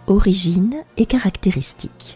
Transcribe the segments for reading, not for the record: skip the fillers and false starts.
Origine et caractéristiques.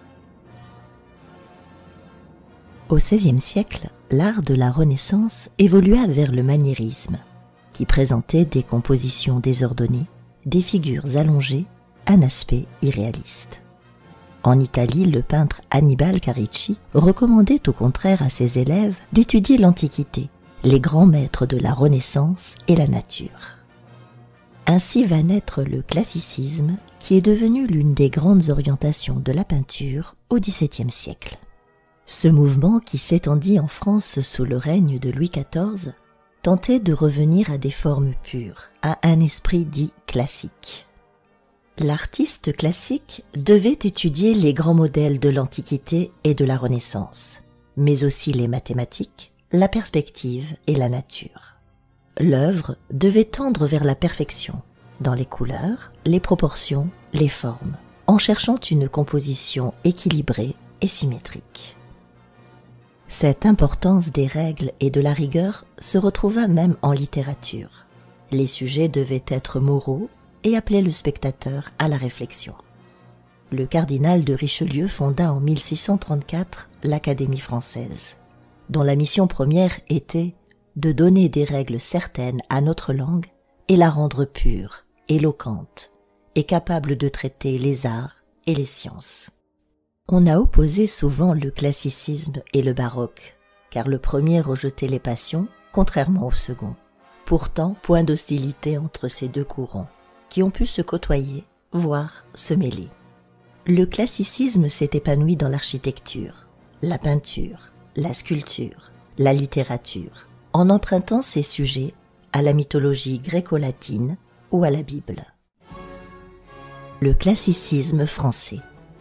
Au XVIe siècle, l'art de la Renaissance évolua vers le maniérisme, qui présentait des compositions désordonnées, des figures allongées, un aspect irréaliste. En Italie, le peintre Annibale Carricci recommandait au contraire à ses élèves d'étudier l'Antiquité, les grands maîtres de la Renaissance et la nature. Ainsi va naître le classicisme, qui est devenu l'une des grandes orientations de la peinture au XVIIe siècle. Ce mouvement, qui s'étendit en France sous le règne de Louis XIV, tentait de revenir à des formes pures, à un esprit dit classique. L'artiste classique devait étudier les grands modèles de l'Antiquité et de la Renaissance, mais aussi les mathématiques, la perspective et la nature. L'œuvre devait tendre vers la perfection, dans les couleurs, les proportions, les formes, en cherchant une composition équilibrée et symétrique. Cette importance des règles et de la rigueur se retrouva même en littérature. Les sujets devaient être moraux et appelaient le spectateur à la réflexion. Le cardinal de Richelieu fonda en 1634 l'Académie française, dont la mission première était de donner des règles certaines à notre langue et la rendre pure, éloquente et capable de traiter les arts et les sciences. On a opposé souvent le classicisme et le baroque, car le premier rejetait les passions, contrairement au second. Pourtant, point d'hostilité entre ces deux courants, qui ont pu se côtoyer, voire se mêler. Le classicisme s'est épanoui dans l'architecture, la peinture, la sculpture, la littérature, en empruntant ses sujets à la mythologie gréco-latine ou à la Bible. Le classicisme français.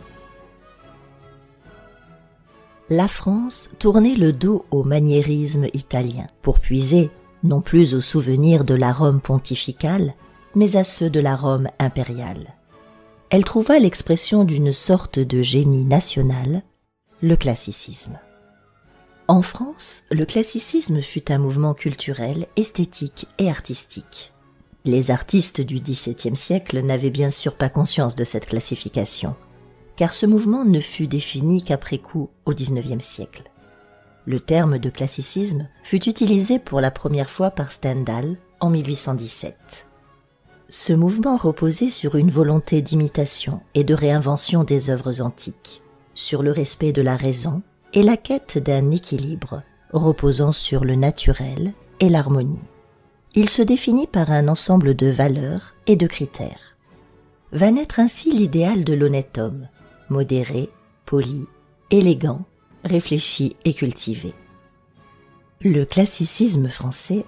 La France tournait le dos au maniérisme italien pour puiser non plus aux souvenirs de la Rome pontificale, mais à ceux de la Rome impériale. Elle trouva l'expression d'une sorte de génie national, le classicisme. En France, le classicisme fut un mouvement culturel, esthétique et artistique. Les artistes du XVIIe siècle n'avaient bien sûr pas conscience de cette classification, car ce mouvement ne fut défini qu'après coup au XIXe siècle. Le terme de classicisme fut utilisé pour la première fois par Stendhal en 1817. Ce mouvement reposait sur une volonté d'imitation et de réinvention des œuvres antiques, sur le respect de la raison et la quête d'un équilibre reposant sur le naturel et l'harmonie. Il se définit par un ensemble de valeurs et de critères. Va naître ainsi l'idéal de l'honnête homme, modéré, poli, élégant, réfléchi et cultivé. Le classicisme français,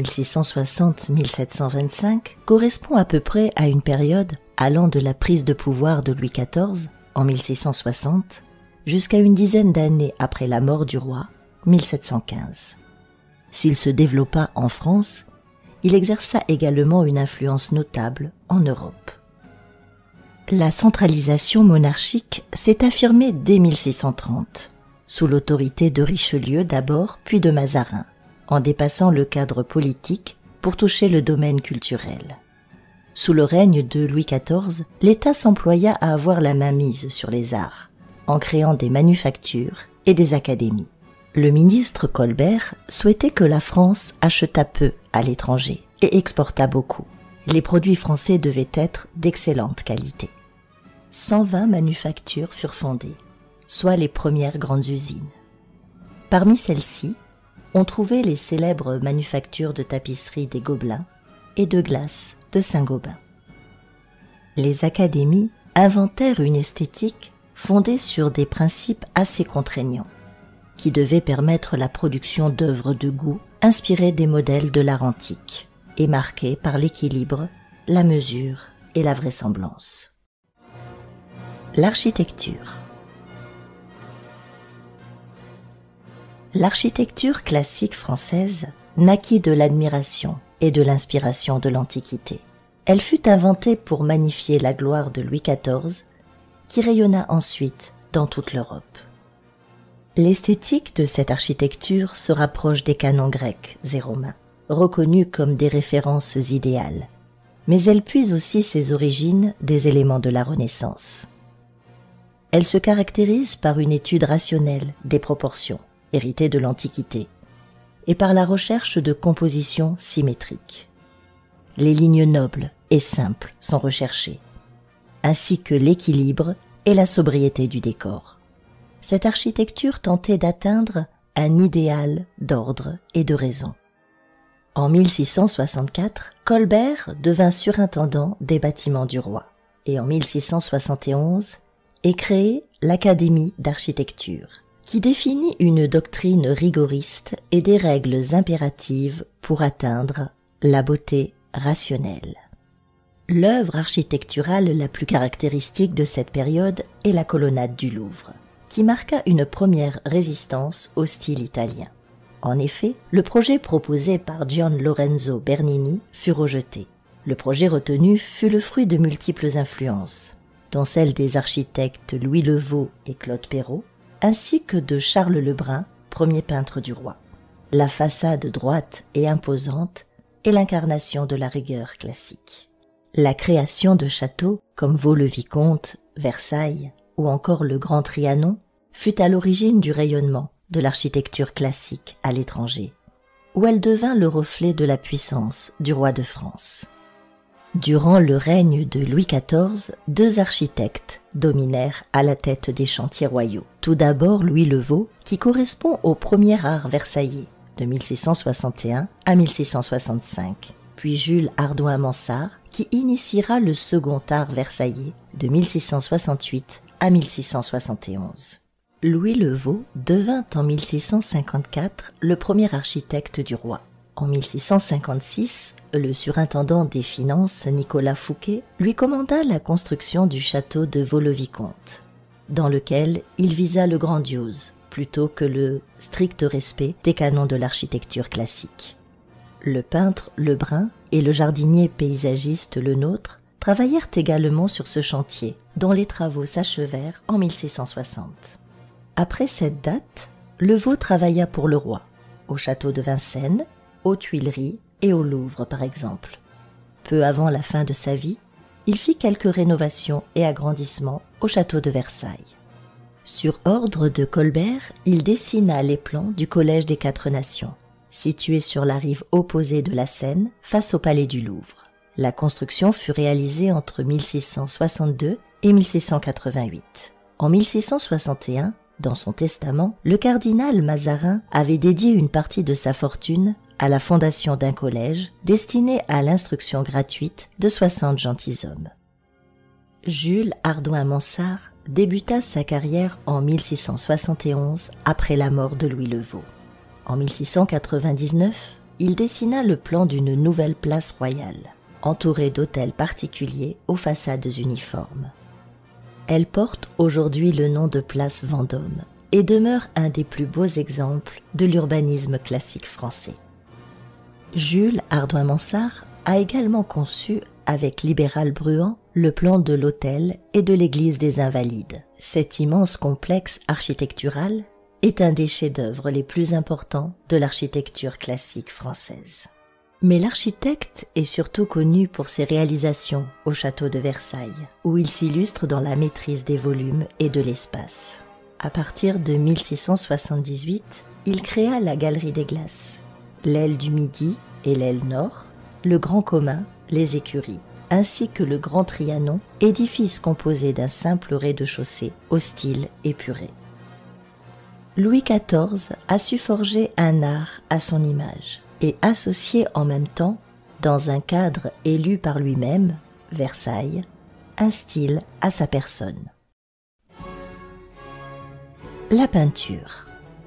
1660-1725, correspond à peu près à une période allant de la prise de pouvoir de Louis XIV en 1660 jusqu'à une dizaine d'années après la mort du roi, 1715. S'il se développa en France, il exerça également une influence notable en Europe. La centralisation monarchique s'est affirmée dès 1630, sous l'autorité de Richelieu d'abord, puis de Mazarin, en dépassant le cadre politique pour toucher le domaine culturel. Sous le règne de Louis XIV, l'État s'employa à avoir la mainmise sur les arts, en créant des manufactures et des académies. Le ministre Colbert souhaitait que la France achetât peu à l'étranger et exportât beaucoup. Les produits français devaient être d'excellente qualité. 120 manufactures furent fondées, soit les premières grandes usines. Parmi celles-ci, on trouvait les célèbres manufactures de tapisserie des Gobelins et de glace de Saint-Gobain. Les académies inventèrent une esthétique fondée sur des principes assez contraignants, qui devaient permettre la production d'œuvres de goût inspirées des modèles de l'art antique et marquées par l'équilibre, la mesure et la vraisemblance. L'architecture. L'architecture classique française naquit de l'admiration et de l'inspiration de l'Antiquité. Elle fut inventée pour magnifier la gloire de Louis XIV, qui rayonna ensuite dans toute l'Europe. L'esthétique de cette architecture se rapproche des canons grecs et romains, reconnus comme des références idéales, mais elle puise aussi ses origines des éléments de la Renaissance. Elle se caractérise par une étude rationnelle des proportions, héritée de l'Antiquité, et par la recherche de compositions symétriques. Les lignes nobles et simples sont recherchées, ainsi que l'équilibre et la sobriété du décor. Cette architecture tentait d'atteindre un idéal d'ordre et de raison. En 1664, Colbert devint surintendant des bâtiments du roi, et en 1671 est créée l'Académie d'architecture, qui définit une doctrine rigoriste et des règles impératives pour atteindre la beauté rationnelle. L'œuvre architecturale la plus caractéristique de cette période est la colonnade du Louvre, qui marqua une première résistance au style italien. En effet, le projet proposé par Gian Lorenzo Bernini fut rejeté. Le projet retenu fut le fruit de multiples influences, dont celles des architectes Louis Le Vau et Claude Perrault, ainsi que de Charles Lebrun, premier peintre du roi. La façade droite et imposante est l'incarnation de la rigueur classique. La création de châteaux comme Vaux-le-Vicomte, Versailles ou encore le Grand Trianon fut à l'origine du rayonnement de l'architecture classique à l'étranger, où elle devint le reflet de la puissance du roi de France. Durant le règne de Louis XIV, deux architectes dominèrent à la tête des chantiers royaux. Tout d'abord Louis Le Vau, qui correspond au premier art versaillais, de 1661 à 1665, puis Jules Hardouin-Mansart, qui initiera le second art versaillais, de 1668 à 1671. Louis Le Vau devint en 1654 le premier architecte du roi. En 1656, le surintendant des finances Nicolas Fouquet lui commanda la construction du château de Vaux-le-Vicomte, dans lequel il visa le grandiose plutôt que le strict respect des canons de l'architecture classique. Le peintre Lebrun et le jardinier paysagiste Lenôtre travaillèrent également sur ce chantier, dont les travaux s'achevèrent en 1660. Après cette date, Le Vau travailla pour le roi, au château de Vincennes, aux Tuileries et au Louvre par exemple. Peu avant la fin de sa vie, il fit quelques rénovations et agrandissements au château de Versailles. Sur ordre de Colbert, il dessina les plans du Collège des Quatre Nations, situé sur la rive opposée de la Seine, face au palais du Louvre. La construction fut réalisée entre 1662 et 1688. En 1661, dans son testament, le cardinal Mazarin avait dédié une partie de sa fortune à la fondation d'un collège destiné à l'instruction gratuite de 60 gentilshommes. Jules Hardouin-Mansart débuta sa carrière en 1671 après la mort de Louis Le Vau. En 1699, il dessina le plan d'une nouvelle place royale, entourée d'hôtels particuliers aux façades uniformes. Elle porte aujourd'hui le nom de place Vendôme et demeure un des plus beaux exemples de l'urbanisme classique français. Jules Hardouin-Mansart a également conçu, avec Libéral Bruant, le plan de l'hôtel et de l'église des Invalides. Cet immense complexe architectural est un des chefs-d'œuvre les plus importants de l'architecture classique française. Mais l'architecte est surtout connu pour ses réalisations au château de Versailles, où il s'illustre dans la maîtrise des volumes et de l'espace. À partir de 1678, il créa la Galerie des Glaces, l'aile du Midi et l'aile Nord, le Grand Commun, les Écuries, ainsi que le Grand Trianon, édifice composé d'un simple rez-de-chaussée au style épuré. Louis XIV a su forger un art à son image et associer en même temps, dans un cadre élu par lui-même, Versailles, un style à sa personne. La peinture.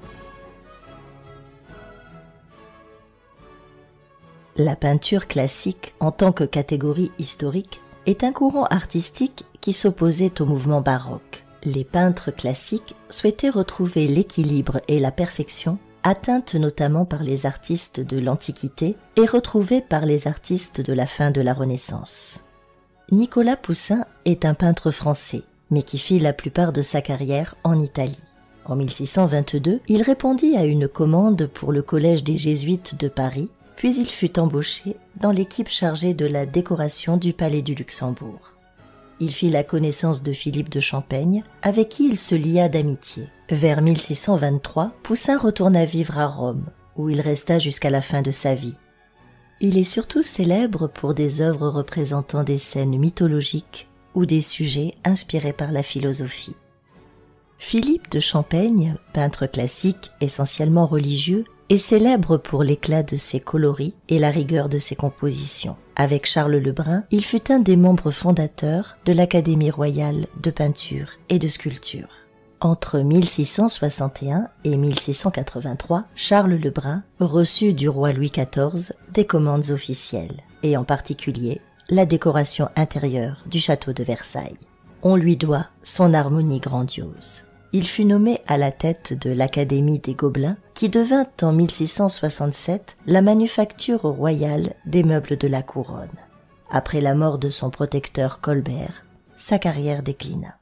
La peinture classique, en tant que catégorie historique, est un courant artistique qui s'opposait au mouvement baroque. Les peintres classiques souhaitaient retrouver l'équilibre et la perfection, atteintes notamment par les artistes de l'Antiquité et retrouvées par les artistes de la fin de la Renaissance. Nicolas Poussin est un peintre français, mais qui fit la plupart de sa carrière en Italie. En 1622, il répondit à une commande pour le Collège des Jésuites de Paris puis il fut embauché dans l'équipe chargée de la décoration du Palais du Luxembourg. Il fit la connaissance de Philippe de Champaigne, avec qui il se lia d'amitié. Vers 1623, Poussin retourna vivre à Rome, où il resta jusqu'à la fin de sa vie. Il est surtout célèbre pour des œuvres représentant des scènes mythologiques ou des sujets inspirés par la philosophie. Philippe de Champaigne, peintre classique essentiellement religieux, est célèbre pour l'éclat de ses coloris et la rigueur de ses compositions. Avec Charles Lebrun, il fut un des membres fondateurs de l'Académie royale de peinture et de sculpture. Entre 1661 et 1683, Charles Lebrun reçut du roi Louis XIV des commandes officielles, et en particulier la décoration intérieure du château de Versailles. On lui doit son harmonie grandiose. Il fut nommé à la tête de l'Académie des Gobelins, qui devint en 1667 la manufacture royale des meubles de la couronne. Après la mort de son protecteur Colbert, sa carrière déclina.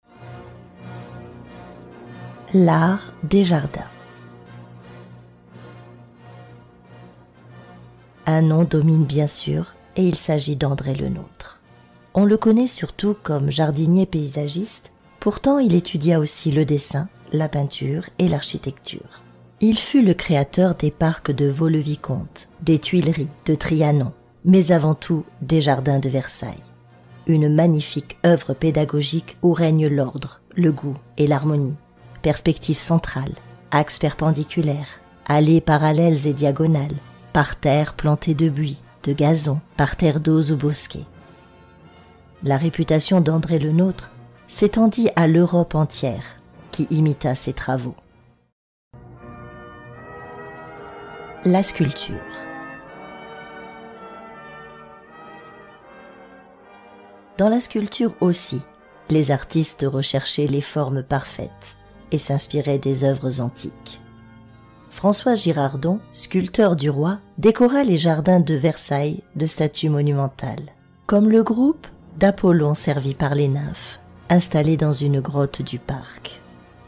L'art des jardins. Un nom domine bien sûr, et il s'agit d'André Le Nôtre. On le connaît surtout comme jardinier paysagiste, pourtant il étudia aussi le dessin, la peinture et l'architecture. Il fut le créateur des parcs de Vaux-le-Vicomte, des Tuileries, de Trianon, mais avant tout des jardins de Versailles. Une magnifique œuvre pédagogique où règne l'ordre, le goût et l'harmonie. Perspectives centrales, axes perpendiculaires, allées parallèles et diagonales, parterres plantés de buis, de gazon, parterres d'eaux ou bosquets. La réputation d'André Le Nôtre s'étendit à l'Europe entière, qui imita ses travaux. La sculpture. Dans la sculpture aussi, les artistes recherchaient les formes parfaites et s'inspiraient des œuvres antiques. François Girardon, sculpteur du roi, décora les jardins de Versailles de statues monumentales, comme le groupe d'Apollon servi par les nymphes, installé dans une grotte du parc.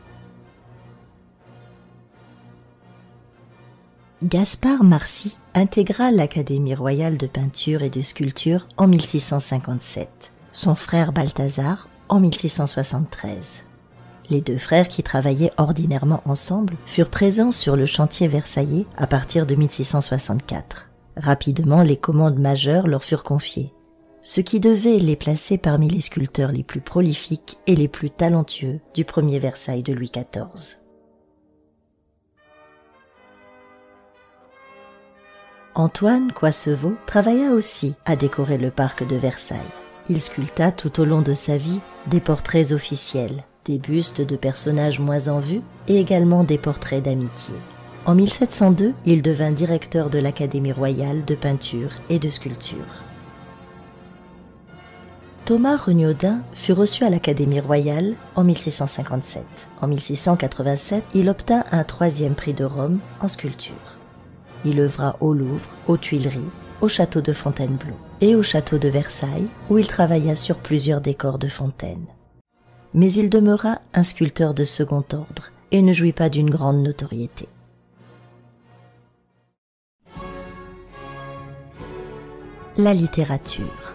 Gaspard Marcy intégra l'Académie royale de peinture et de sculpture en 1657, son frère Balthazar en 1673. Les deux frères qui travaillaient ordinairement ensemble furent présents sur le chantier versaillais à partir de 1664. Rapidement, les commandes majeures leur furent confiées, ce qui devait les placer parmi les sculpteurs les plus prolifiques et les plus talentueux du premier Versailles de Louis XIV. Antoine Coissevaux travailla aussi à décorer le parc de Versailles. Il sculpta tout au long de sa vie des portraits officiels, des bustes de personnages moins en vue et également des portraits d'amitié. En 1702, il devint directeur de l'Académie royale de peinture et de sculpture. Thomas Renaudin fut reçu à l'Académie royale en 1657. En 1687, il obtint un 3e prix de Rome en sculpture. Il œuvra au Louvre, aux Tuileries, au château de Fontainebleau et au château de Versailles, où il travailla sur plusieurs décors de fontaines. Mais il demeura un sculpteur de second ordre et ne jouit pas d'une grande notoriété. La littérature.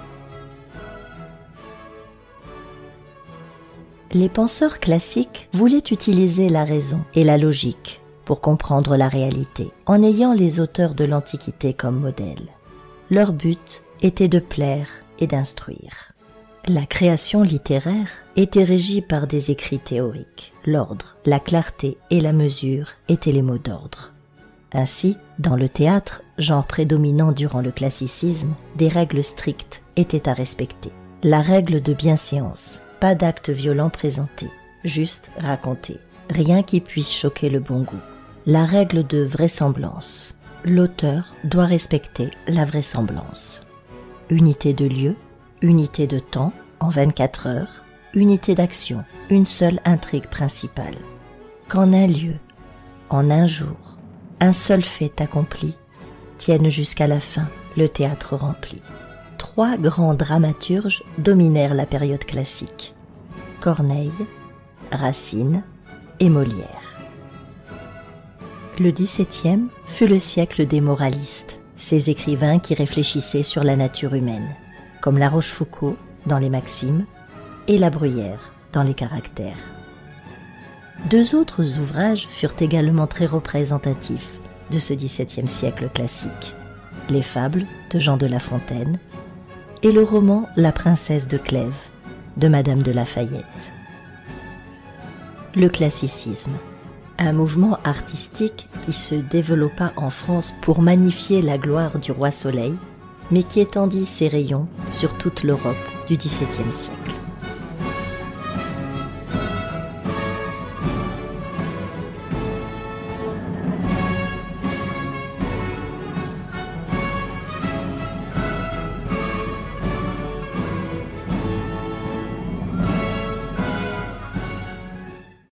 Les penseurs classiques voulaient utiliser la raison et la logique pour comprendre la réalité, en ayant les auteurs de l'Antiquité comme modèle. Leur but était de plaire et d'instruire. La création littéraire était régie par des écrits théoriques. L'ordre, la clarté et la mesure étaient les mots d'ordre. Ainsi, dans le théâtre, genre prédominant durant le classicisme, des règles strictes étaient à respecter. La règle de bienséance, pas d'actes violents présentés, juste racontés, rien qui puisse choquer le bon goût. La règle de vraisemblance, l'auteur doit respecter la vraisemblance. Unité de lieu, unité de temps, en 24 heures, unité d'action, une seule intrigue principale. Qu'en un lieu, en un jour, un seul fait accompli, tienne jusqu'à la fin le théâtre rempli. 3 grands dramaturges dominèrent la période classique: Corneille, Racine et Molière. Le XVIIe fut le siècle des moralistes, ces écrivains qui réfléchissaient sur la nature humaine, comme La Rochefoucauld dans les Maximes et La Bruyère dans les Caractères. Deux autres ouvrages furent également très représentatifs de ce XVIIe siècle classique, les Fables de Jean de La Fontaine et le roman La Princesse de Clèves de Madame de La Fayette. Le classicisme, un mouvement artistique qui se développa en France pour magnifier la gloire du roi Soleil, mais qui étendit ses rayons sur toute l'Europe du XVIIe siècle.